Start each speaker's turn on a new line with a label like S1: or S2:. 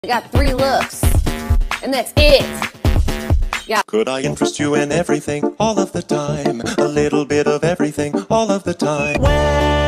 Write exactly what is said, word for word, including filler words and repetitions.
S1: I got three looks, and that's it. Yeah.
S2: Could I interest you in everything, all of the time? A little bit of everything, all of the time. Well